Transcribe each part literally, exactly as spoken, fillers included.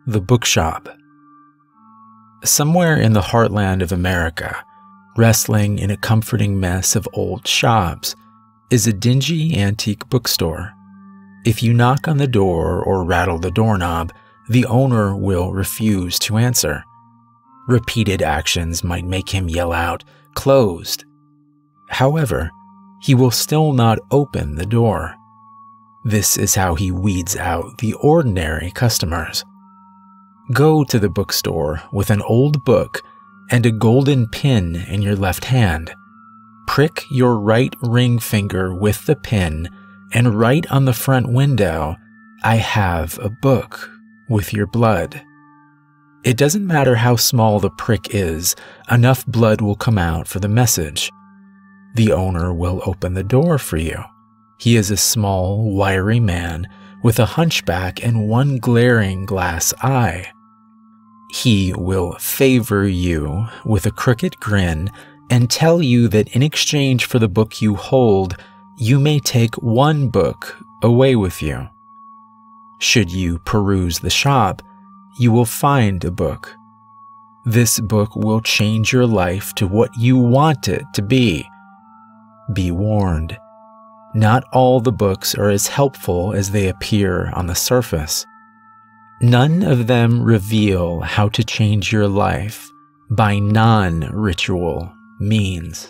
The Bookshop. Somewhere in the heartland of America, wrestling in a comforting mess of old shops, is a dingy antique bookstore. If you knock on the door or rattle the doorknob, the owner will refuse to answer. Repeated actions might make him yell out, "Closed." However, he will still not open the door. This is how he weeds out the ordinary customers. Go to the bookstore with an old book and a golden pin in your left hand. Prick your right ring finger with the pin and write on the front window, "I have a book," with your blood. It doesn't matter how small the prick is, enough blood will come out for the message. The owner will open the door for you. He is a small, wiry man with a hunchback and one glaring glass eye. He will favor you with a crooked grin and tell you that in exchange for the book you hold, you may take one book away with you. Should you peruse the shop, you will find a book. This book will change your life to what you want it to be. Be warned. Not all the books are as helpful as they appear on the surface. None of them reveal how to change your life by non-ritual means.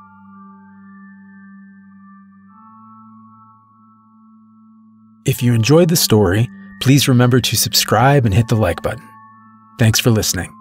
If you enjoyed the story, please remember to subscribe and hit the like button. Thanks for listening.